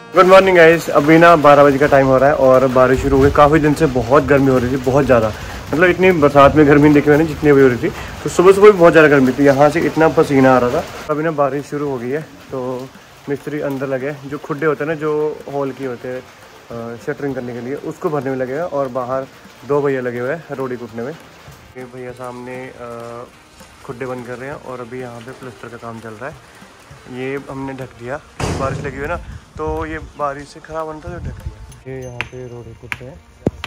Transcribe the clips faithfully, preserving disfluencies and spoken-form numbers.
Good morning guys. अभी ना बारह बजे का टाइम हो रहा है और बारिश शुरू हो गई। काफ़ी दिन से बहुत गर्मी हो रही थी, बहुत ज़्यादा, मतलब इतनी बरसात में गर्मी देखी मैंने जितनी भी हो रही थी। तो सुबह सुबह भी बहुत ज़्यादा गर्मी थी, यहाँ से इतना पसीना आ रहा था। अभी ना बारिश शुरू हो गई है तो मिस्त्री अंदर लगे, जो खुड्डे होते हैं ना, जो हॉल की होते हैं शटरिंग करने के लिए, उसको भरने में लगे हैं। और बाहर दो भैया लगे हुए हैं रोडी कूटने में। ये भैया सामने खुड्डे बंद कर रहे हैं और अभी यहाँ पे प्लास्टर का काम चल रहा है। ये हमने ढक दिया, बारिश लगी हुई है ना, तो ये बारिश से खराब बनता है, तो ढक दिया। ये यहाँ पे रोड कुछ है।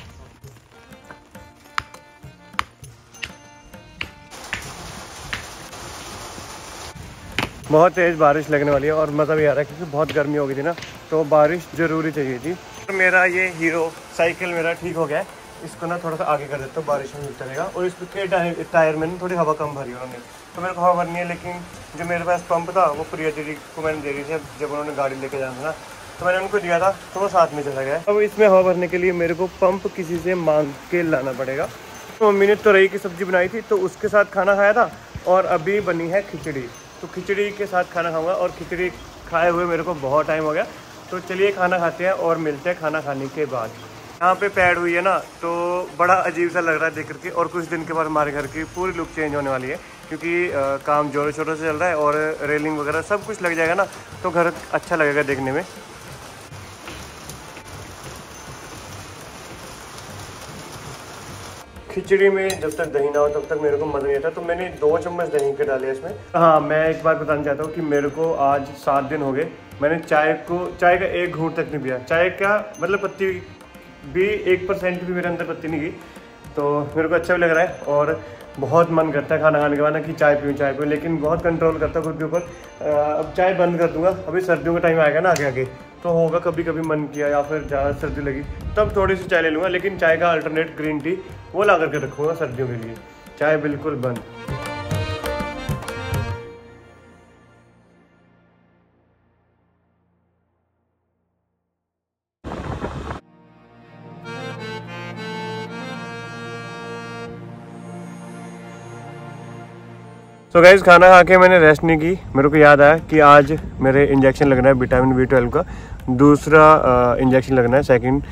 बहुत तेज़ बारिश लगने वाली है और मज़ा भी आ रहा है क्योंकि बहुत गर्मी हो गई थी ना, तो बारिश ज़रूरी चाहिए थी। तो मेरा ये हीरो साइकिल मेरा ठीक हो गया है, इसको ना थोड़ा सा आगे कर देता हूँ, बारिश में मिलता रहेगा। और इसके टायर टायर में थोड़ी हवा कम भरी उन्होंने, तो मेरे को हवा भरनी है। लेकिन जो मेरे पास पंप था वो प्रिया दीदी को मैंने दे दी थी, जब उन्होंने गाड़ी लेके जाना था तो मैंने उनको दिया था, तो वो साथ में चला गया। अब इसमें हवा भरने के लिए मेरे को पंप किसी से मांग के लाना पड़ेगा। तो मम्मी ने तुरई की सब्ज़ी बनाई थी तो उसके साथ खाना खाया था, और अभी बनी है खिचड़ी, तो खिचड़ी के साथ खाना खाऊँगा। और खिचड़ी खाए हुए मेरे को बहुत टाइम हो गया, तो चलिए खाना खाते हैं और मिलते हैं खाना खाने के बाद। यहाँ पे पैड हुई है ना, तो बड़ा अजीब सा लग रहा है देख करके। और कुछ दिन के बाद हमारे घर की पूरी लुक चेंज होने वाली है, क्योंकि आ, काम जोरों शोरों से चल रहा है और रेलिंग वगैरह सब कुछ लग जाएगा ना, तो घर अच्छा लगेगा देखने में। खिचड़ी में जब तक दही ना हो तब तक मेरे को मज़ा नहीं आता, तो मैंने दो चम्मच दही के डाले इसमें। हाँ, मैं एक बात बताना चाहता हूँ कि मेरे को आज सात दिन हो गए मैंने चाय को चाय का एक घूंट तक नहीं पिया। चाय का मतलब पत्ती भी एक परसेंट भी मेरे अंदर पत्ती नहीं गई, तो मेरे को अच्छा भी लग रहा है। और बहुत मन करता है खाना खाने के बाद ना कि चाय पीऊँ चाय पीऊँ, लेकिन बहुत कंट्रोल करता है खुद के ऊपर। अब चाय बंद कर दूंगा, अभी सर्दियों का टाइम आएगा ना आगे आगे, तो होगा कभी कभी मन किया या फिर ज़्यादा सर्दी लगी तब थोड़ी सी चाय ले लूँगा। लेकिन चाय का अल्टरनेट ग्रीन टी वो ला करके रखूँगा सर्दियों के लिए। चाय बिल्कुल बंद। तो so गाइज़, खाना खा के मैंने रेस्ट नहीं की। मेरे को याद आया कि आज मेरे इंजेक्शन लगना है विटामिन बी ट्वेल्व का, दूसरा इंजेक्शन लगना है सेकंड।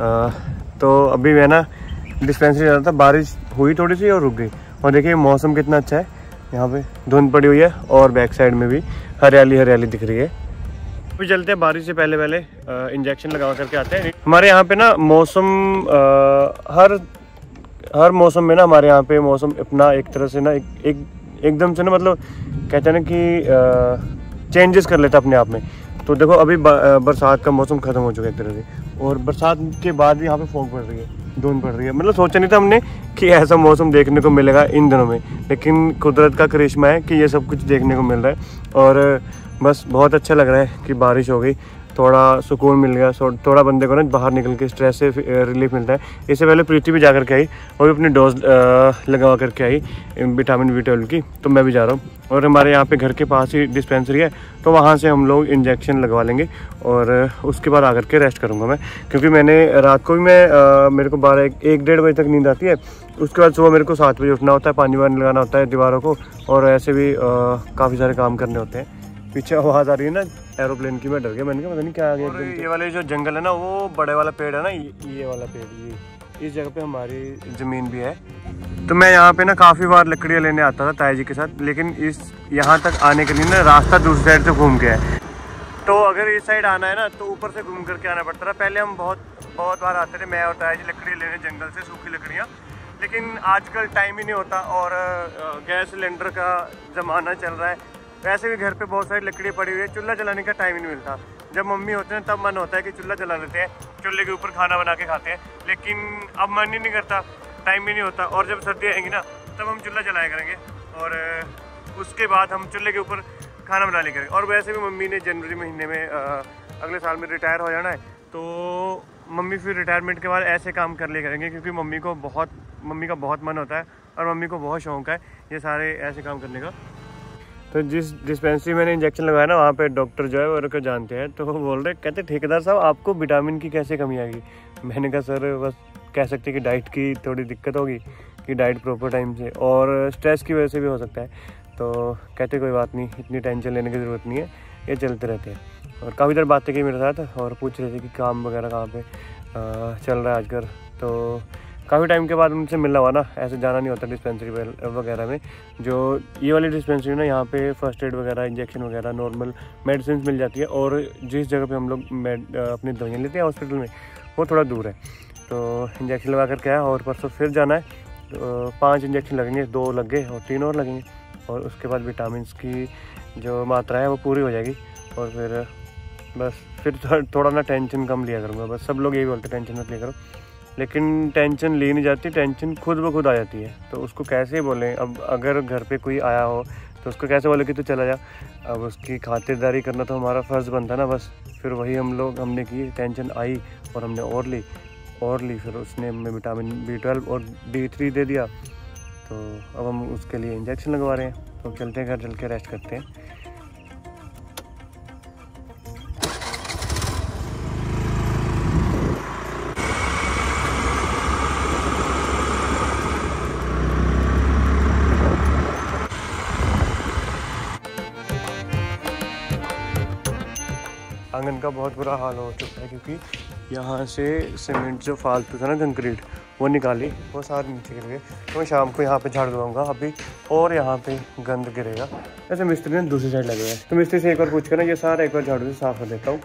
तो अभी मैं ना डिस्पेंसरी जा रहा था, बारिश हुई थोड़ी सी और रुक गई। और देखिए मौसम कितना अच्छा है, यहाँ पे धुंध पड़ी हुई है और बैक साइड में भी हरियाली हरियाली दिख रही है। अभी चलते हैं, बारिश से पहले पहले इंजेक्शन लगा करके आते हैं। हमारे यहाँ पे ना मौसम आ, हर हर मौसम में ना हमारे यहाँ पे मौसम अपना एक तरह से ना एक, एक एकदम से ना, मतलब कहते हैं ना कि चेंजेस कर लेता अपने आप में। तो देखो अभी बरसात का मौसम ख़त्म हो चुका है एक तरह से, और बरसात के बाद भी यहाँ पे फॉग पड़ रही है, धुंध पड़ रही है। मतलब सोचा नहीं था हमने कि ऐसा मौसम देखने को मिलेगा इन दिनों में, लेकिन कुदरत का करिश्मा है कि ये सब कुछ देखने को मिल रहा है। और बस बहुत अच्छा लग रहा है कि बारिश हो गई, थोड़ा सुकून मिल गया, थोड़ा बंदे को ना बाहर निकल के स्ट्रेस से रिलीफ मिलता है। इससे पहले प्रीति भी जा करके आई, वो भी अपनी डोज लगा करके आई विटामिन बी ट्वेल्व की, तो मैं भी जा रहा हूँ। और हमारे यहाँ पे घर के पास ही डिस्पेंसरी है, तो वहाँ से हम लोग इंजेक्शन लगवा लेंगे और उसके बाद आकर के रेस्ट करूँगा मैं। क्योंकि मैंने रात को भी मैं आ, मेरे को बारह एक, एक डेढ़ बजे तक नींद आती है। उसके बाद सुबह मेरे को सात बजे उठना होता है, पानी वानी लगाना होता है दीवारों को, और ऐसे भी काफ़ी सारे काम करने होते हैं। पीछे आवाज़ आ रही है ना एरोप्लेन की, मैं डर गया, मैंने कहा पता नहीं क्या आ गया। और ये वाले जो जंगल है ना, वो बड़े वाला पेड़ है ना, ये, ये वाला पेड़, ये इस जगह पे हमारी ज़मीन भी है। तो मैं यहाँ पे ना काफ़ी बार लकड़ियाँ लेने आता था ताई जी के साथ, लेकिन इस यहाँ तक आने के लिए ना रास्ता दूसरी साइड से घूम के है। तो अगर इस साइड आना है ना तो ऊपर से घूम करके आना पड़ता था। पहले हम बहुत बहुत बार आते थे, मैं और ताई जी लकड़ी लेने जंगल से, सूखी लकड़ियाँ। लेकिन आजकल टाइम ही नहीं होता और गैस सिलेंडर का ज़माना चल रहा है, वैसे भी घर पे बहुत सारी लकड़ी पड़ी हुई है, चूल्हा जलाने का टाइम ही नहीं मिलता। जब मम्मी होते हैं तब मन होता है कि चूल्हा जला लेते हैं, चूल्हे के ऊपर खाना बना के खाते हैं, लेकिन अब मन ही नहीं करता, टाइम ही नहीं होता। और जब सर्दी आएंगी ना तब हम चूल्हा जलाया करेंगे, और उसके बाद हम चूल्हे के ऊपर खाना बना लिया करेंगे। और वैसे भी मम्मी ने जनवरी महीने में आ, अगले साल में रिटायर हो जाना है, तो मम्मी फिर रिटायरमेंट के बाद ऐसे काम कर लिया करेंगे, क्योंकि मम्मी को बहुत मम्मी का बहुत मन होता है और मम्मी को बहुत शौक है ये सारे ऐसे काम करने का। तो जिस डिस्पेंसरी मैंने इंजेक्शन लगाया ना, वहाँ पे डॉक्टर जो है वो को जानते हैं, तो वो बोल रहे, कहते ठेकेदार साहब आपको विटामिन की कैसे कमी आ गई। मैंने कहा सर बस कह सकते कि डाइट की थोड़ी दिक्कत होगी, कि डाइट प्रॉपर टाइम से, और स्ट्रेस की वजह से भी हो सकता है। तो कहते कोई बात नहीं, इतनी टेंशन लेने की ज़रूरत नहीं है, ये चलते रहते हैं। और काफ़ी देर बातें की मेरे साथ और पूछ रहे थे कि काम वगैरह कहाँ पे चल रहा है आजकल। तो काफ़ी टाइम के बाद उनसे मिलना हुआ ना, ऐसे जाना नहीं होता डिस्पेंसरी वगैरह में। जो ये वाली डिस्पेंसरी ना, यहाँ पे फर्स्ट एड वगैरह, इंजेक्शन वगैरह, नॉर्मल मेडिसिन मिल जाती है। और जिस जगह पे हम लोग अपनी दवाइयाँ लेते हैं हॉस्पिटल में, वो थोड़ा दूर है। तो इंजेक्शन लगा कर के आया और परसों फिर जाना है। तो पाँच इंजेक्शन लगेंगे, दो लग गए और तीन और लगेंगे। और उसके बाद विटामिन की जो मात्रा है वो पूरी हो जाएगी। और फिर बस फिर थोड़ा ना टेंशन कम लिया करूँगा। बस सब लोग यही बोलते टेंशन मत लिया करो, लेकिन टेंशन ली नहीं जाती, टेंशन खुद ब खुद आ जाती है। तो उसको कैसे बोलें? अब अगर घर पे कोई आया हो तो उसको कैसे बोले कि तू चला जा? अब उसकी खातिरदारी करना तो हमारा फ़र्ज़ बनता ना। बस फिर वही हम लोग हमने की, टेंशन आई और हमने और ली और ली फिर उसने हमें विटामिन बी ट्वेल्व और डी थ्री दे दिया। तो अब हम उसके लिए इंजेक्शन लगवा रहे हैं। तो चलते हैं घर, चल के रेस्ट करते हैं। आंगन का बहुत बुरा हाल हो चुका है, क्योंकि यहाँ से सीमेंट जो फालतू था ना, कंक्रीट, वो निकाली, वो सारे नीचे गिर गए। तो मैं शाम को यहाँ पे झाड़ दूँगा अभी, और यहाँ पे गंद गिरेगा। ऐसे मिस्त्री ने दूसरी साइड लगे हैं, तो मिस्त्री से एक बार पूछ कर ना ये सारा एक बार झाड़ू से साफ कर देता हूँ।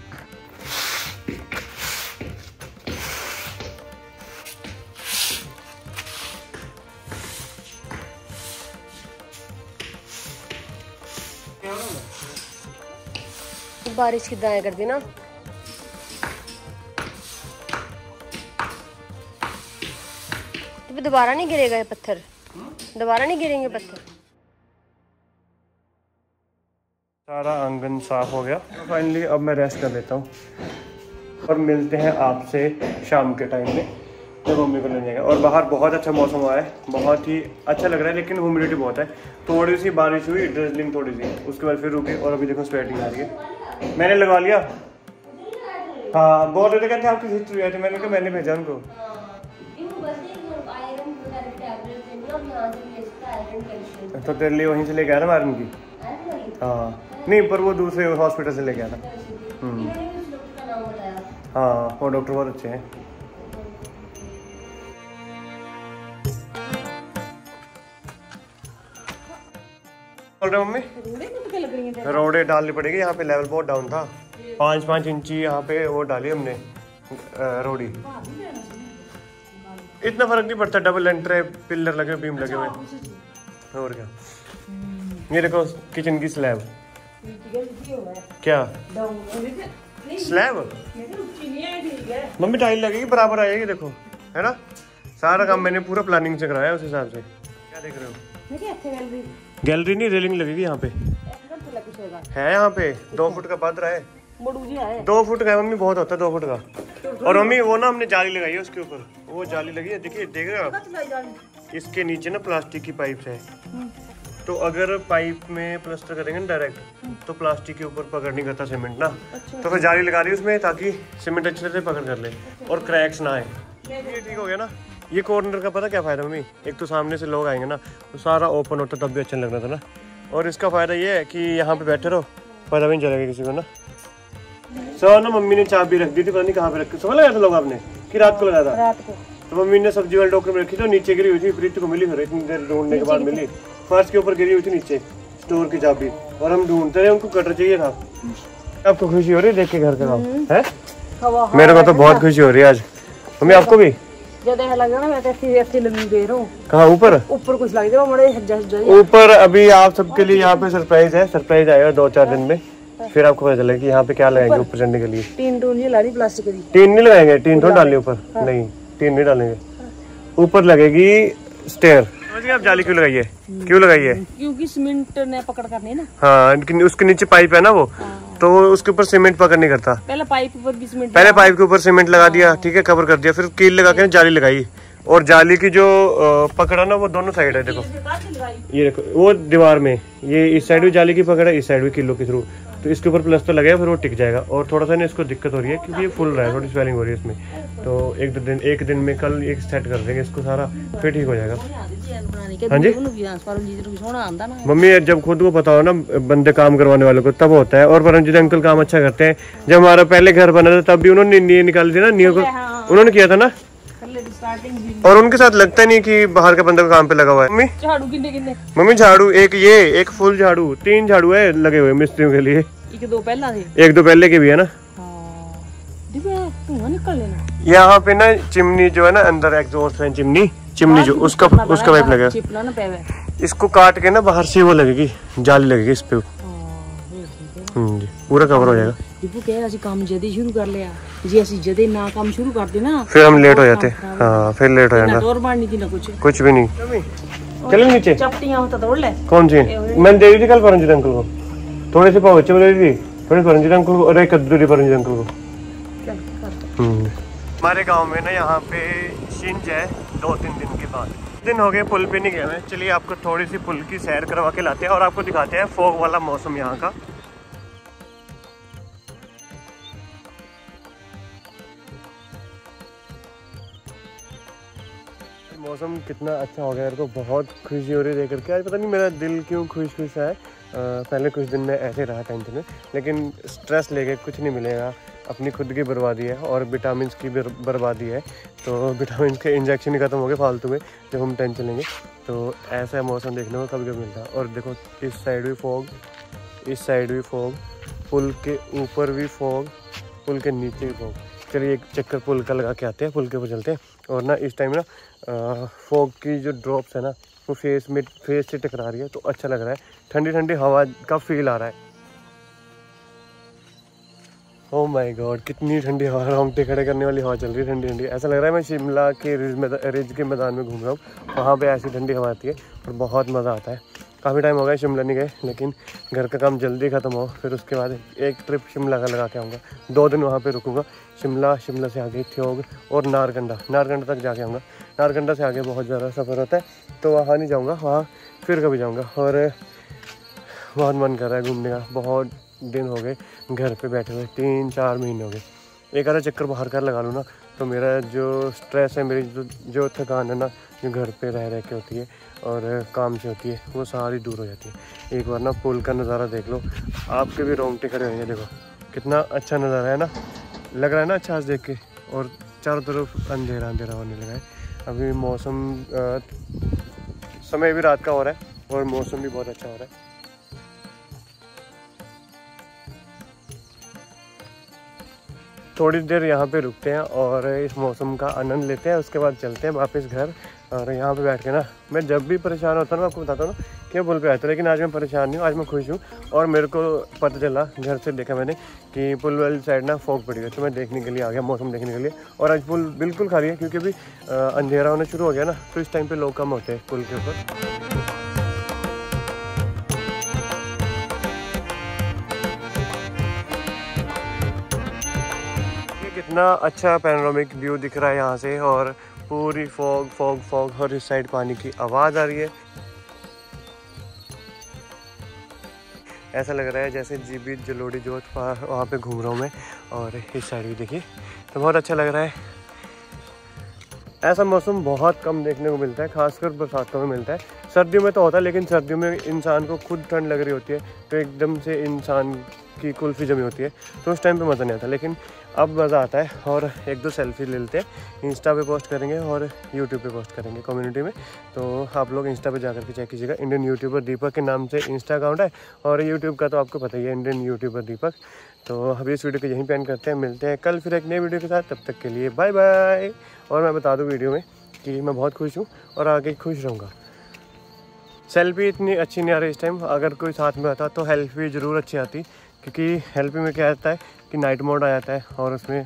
बारिश की दाएं कर दी ना। तो दोबारा नहीं गिरेगा ये पत्थर, दोबारा नहीं गिरेंगे पत्थर। सारा आंगन साफ हो गया। फाइनली अब मैं रेस्ट कर लेता हूँ और मिलते हैं आपसे शाम के टाइम में जब मम्मी को ले जाएगा। और बाहर बहुत अच्छा मौसम हुआ है, बहुत ही अच्छा लग रहा है, लेकिन ह्यूमिडिटी बहुत है। थोड़ी सी बारिश हुई, ड्रिजलिंग थोड़ी सी, उसके बाद फिर रुकी और अभी देखो स्वेटिंग आ रही है। मैंने लगवा लिया। हाँ, बोल रहे थे कहते आपकी हिस्ट्री आई थी, मैंने कहा मैंने भेजा उनको। तो तेरे लिए वहीं से लेके आया ना मारन की। हाँ नहीं, पर वो दूसरे हॉस्पिटल से लेके आया था। हाँ, वो डॉक्टर बहुत अच्छे हैं। बोल रहे मम्मी रोडे डालनी पड़ेगी, यहाँ पे लेवल बहुत डाउन था। पाँच पाँच इंची यहाँ पे वो डाली हमने रोडी। इतना फर्क नहीं पड़ता, डबल एंट्रे पिलर लगे, बीम लगे हुए। और क्या, ये देखो किचन की स्लैब। क्या स्लैब? मम्मी टाइल लगेगी, बराबर आएगी, देखो है ना। सारा काम मैंने पूरा प्लानिंग से कराया उस हिसाब से। क्या देख रहे हो? गैलरी नहीं, रेलिंग लगेगी यहाँ पे। है यहाँ पे दो फुट का बद रहा है। दो फुट का मम्मी, बहुत होता है दो फुट का। और मम्मी वो ना हमने जाली लगाई है उसके ऊपर, वो जाली लगी है, देखिए देख रहे हो आप। इसके नीचे ना प्लास्टिक की पाइप है, तो अगर पाइप में प्लास्टर करेंगे ना डायरेक्ट, तो प्लास्टिक के ऊपर पकड़ नहीं करता सीमेंट ना। तो फिर जाली लगा रही उसमें, ताकि सीमेंट अच्छे से पकड़ कर ले और क्रैक्स ना आए। ये ठीक हो गया ना। ये कॉर्नर का पता क्या फ़ायदा मम्मी, एक तो सामने से लोग आएंगे ना, तो सारा ओपन होता तब भी अच्छा लगना था ना। और इसका फ़ायदा ये है कि यहाँ पे बैठे रहो, पता भी नहीं चलेगा किसी को ना। सो ना मम्मी ने चाबी रख दी थी, पता नहीं कहाँ पे रखी, सुबह लगाया था लोग आपने कि रात को लगाया था? रात को। तो मम्मी ने सब्जी वाले टोकरे में रखी थी, नीचे गिरी हुई थी, प्रीति को मिली, फिर इतनी देर ढूंढने के बाद मिली, फर्श के ऊपर गिरी हुई थी नीचे स्टोर की चाबी। और हम ढूंढते रहे, उनको कटर चाहिए था। आपको खुशी हो रही है देख के घर का काम है? मेरे को तो बहुत खुशी हो रही है आज। मम्मी आपको भी? कहाँ ऊपर? ऊपर कुछ लग जाएगा ऊपर। अभी आप सबके लिए यहाँ पे सरप्राइज है, सरप्राइज आएगा दो चार दिन में, फिर आपको पता चलेगा कि यहाँ पे क्या लगाएंगे ऊपर चढ़ने के लिए। टीन टून नहीं लानी, प्लास्टिक की टीन नहीं लगाएंगे, टीन थोड़ा डालनी ऊपर। नहीं, टीन नहीं डालेंगे, ऊपर लगेगी स्टेयर। आप जाली क्यों लगाई है? क्यों लगाई है? क्योंकि सीमेंट ने पकड़ करनी ना। हाँ, उसके नीचे पाइप है ना वो, तो उसके ऊपर सीमेंट पकड़ नहीं करता। पहले पाइप ऊपर भी सीमेंट, पहले पाइप के ऊपर सीमेंट लगा दिया, ठीक है, कवर कर दिया, फिर कील लगा के जाली लगाई, और जाली की जो पकड़ा ना वो दोनों साइड है। देखो ये देखो वो दीवार में, ये इस साइड भी जाली की पकड़ है, इस साइड भी किलो के थ्रू, तो इसके ऊपर प्लास्टर लगेगा फिर वो टिक जाएगा। और थोड़ा सा ना इसको दिक्कत हो रही है क्योंकि ये फुल रहा है, थोड़ी स्वेलिंग हो रही है इसमें, तो एक दो दिन एक दिन में कल एक सेट कर देंगे इसको सारा, फिर ठीक हो जाएगा। हाँ जी मम्मी, जब खुद को पता हो ना बंदे काम करवाने वालों को तब होता है। और परमजीत अंकल काम अच्छा करते हैं। जब हमारा पहले घर बना था तब भी उन्होंने नींव निकाली थी ना, नींव को उन्होंने किया था ना, और उनके साथ लगता नहीं कि बाहर का बंदा काम पे लगा हुआ है। मम्मी झाड़ू कितने कितने मम्मी झाड़ू एक ये एक फुल झाड़ू, तीन झाड़ू है लगे हुए मिस्त्रियों के लिए। एक दो पहला थे, एक दो पहले के भी है ना। यहाँ पे ना चिमनी जो है ना अंदर एग्जॉस्ट फैन चिमनी चिमनी जो उसका उसका पाइप लगेगा, इसको काट के ना बाहर से वो लगेगी जाली लगेगी इस पे, जी पूरा कवर हो जाएगा। काम जल्दी शुरू कर लिया जी, ऐसी जल्दी ना काम शुरू कर देना फिर हम लेट हो जाते। हाँ फिर लेट हो जाएगा, कुछ कुछ भी नहीं। चलो नीचे तोड़ ले। कौन सी मैंने दे दी थी कल परमजीत अंकल को, थोड़े से पाव दे दी, थोड़े परमजीत अंकल को और एक कद्दू दी परमजीत अंकल को। हमारे गांव में ना यहाँ पे शिंज है दो तीन दिन के बाद, दिन हो गए पुल पे नहीं गए हैं। चलिए आपको थोड़ी सी पुल की सैर करवा के लाते हैं और आपको दिखाते हैं फॉग वाला मौसम यहाँ का। मौसम कितना अच्छा हो गया, मेरे को बहुत खुशी हो रही है देख करके। आज पता नहीं मेरा दिल क्यों खुश खुश है। आ, पहले कुछ दिन में ऐसे रहा टेंशन में, लेकिन स्ट्रेस लेके कुछ नहीं मिलेगा, अपनी खुद की बर्बादी है और विटामिन की बर्बादी है। तो विटामिन के इंजेक्शन ही खत्म हो गए फालतू में जब हम टेंशन लेंगे। तो ऐसा मौसम देखने को कभी कभी मिलता है। और देखो इस साइड भी फॉग, इस साइड भी फॉग, पुल के ऊपर भी फॉग, पुल के नीचे भी फॉग। चलिए एक चक्कर पुल का लगा के आते हैं, पुल के ऊपर चलते हैं। और ना इस टाइम ना फॉग की जो ड्रॉप्स है ना वो फेस में फेस से टकरा रही है, तो अच्छा लग रहा है, ठंडी ठंडी हवा का फील आ रहा है। ओह माय गॉड कितनी ठंडी हवा, रोंगटे खड़े करने वाली हवा चल रही है ठंडी ठंडी। ऐसा लग रहा है मैं शिमला के रिज रिज के मैदान में घूम रहा हूँ, वहाँ पे ऐसी ठंडी हवा आती है और बहुत मज़ा आता है। काफ़ी टाइम हो गया शिमला नहीं गए, लेकिन घर का काम जल्दी ख़त्म हो फिर उसके बाद एक ट्रिप शिमला का लगा के आऊँगा, दो दिन वहाँ पे रुकूँगा। शिमला, शिमला से आगे ठियोग और नारकंडा, नारकंडा तक जाके आऊँगा। नारकंडा से आगे बहुत ज़्यादा सफ़र होता है तो वहाँ नहीं जाऊँगा, वहाँ फिर कभी जाऊँगा। और बहुत मन कर रहा है घूमने का, बहुत दिन हो गए घर पे बैठे हुए, तीन चार महीने हो गए। एक आधा चक्कर बाहर का लगा लूँ ना तो मेरा जो स्ट्रेस है, मेरी जो जो थकान है ना जो घर पे रह रह के होती है और काम से होती है वो सारी दूर हो जाती है। एक बार ना पुल का नज़ारा देख लो, आपके भी रोंगटे खड़े होंगे। देखो कितना अच्छा नज़ारा है ना, लग रहा है ना अच्छा आज देख के। और चारों तरफ अंधेरा अंधेरा होने लगा है। अभी मौसम आ, समय भी रात का हो रहा है और मौसम भी बहुत अच्छा हो रहा है। थोड़ी देर यहाँ पे रुकते हैं और इस मौसम का आनंद लेते हैं, उसके बाद चलते हैं वापस घर। और यहाँ पे बैठ के ना मैं जब भी परेशान होता हूँ ना आपको बताता हूँ ना कि पुल पे आता हूँ, लेकिन आज मैं परेशान नहीं हूँ, आज मैं खुश हूँ। और मेरे को पता चला, घर से देखा मैंने कि पुल वाली साइड ना फॉग पड़ी है, तो मैं देखने के लिए आ गया, मौसम देखने के लिए। और आज पुल बिल्कुल खाली है क्योंकि अभी अंधेरा होना शुरू हो गया ना, तो इस टाइम पर लोग कम होते हैं पुल के ऊपर। कितना अच्छा पैनोरामिक व्यू दिख रहा है यहाँ से, और पूरी फॉग फॉग फॉग और इस साइड पानी की आवाज़ आ रही है। ऐसा लग रहा है जैसे जीवित जलोड़ी जोत वहाँ पे घूम रहा हूँ मैं। और इस साइड भी देखिए तो बहुत अच्छा लग रहा है। ऐसा मौसम बहुत कम देखने को मिलता है, खासकर बरसातों में मिलता है। सर्दियों में तो होता है, लेकिन सर्दियों में इंसान को खुद ठंड लग रही होती है तो एकदम से इंसान की कुल्फी जमी होती है, तो उस टाइम पे मज़ा नहीं आता। लेकिन अब मज़ा आता है। और एक दो सेल्फी ले लेते हैं, इंस्टा पे पोस्ट करेंगे और यूट्यूब पे पोस्ट करेंगे कम्युनिटी में। तो आप लोग इंस्टा पे जाकर के चेक कीजिएगा, इंडियन यूट्यूबर दीपक के नाम से इंस्टा अकाउंट है, और यूट्यूब का तो आपको पता ही है, इंडियन यूट्यूबर दीपक। तो अभी इस वीडियो को यहीं पे एंड करते हैं, मिलते हैं कल फिर एक नए वीडियो के साथ। तब तक के लिए बाय बाय। और मैं बता दूँ वीडियो में कि मैं बहुत खुश हूँ और आगे खुश रहूँगा। सेल्फी इतनी अच्छी नहीं आ रही इस टाइम, अगर कोई साथ में आता तो हेल्प भी ज़रूर अच्छी आती, क्योंकि हेल्प में क्या आता है कि नाइट मोड आ जाता है और उसमें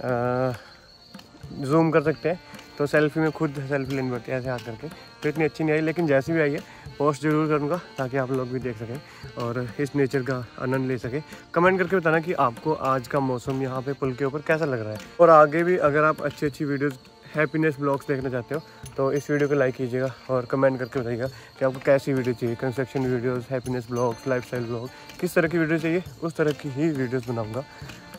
जूम कर सकते हैं, तो सेल्फी में खुद सेल्फी लेनी पड़ती है ऐसे हाथ करके, तो इतनी अच्छी नहीं आई। लेकिन जैसी भी आई है पोस्ट ज़रूर करूँगा ताकि आप लोग भी देख सकें और इस नेचर का आनंद ले सकें। कमेंट करके बताना कि आपको आज का मौसम यहाँ पे पुल के ऊपर कैसा लग रहा है। और आगे भी अगर आप अच्छी अच्छी वीडियोज़ हैप्पीनेस ब्लॉग्स देखना चाहते हो तो इस वीडियो को लाइक कीजिएगा और कमेंट करके बताइएगा कि आपको कैसी वीडियो चाहिए। Construction videos, happiness blogs, lifestyle blog, किस तरह की वीडियो चाहिए उस तरह की ही वीडियोस बनाऊंगा।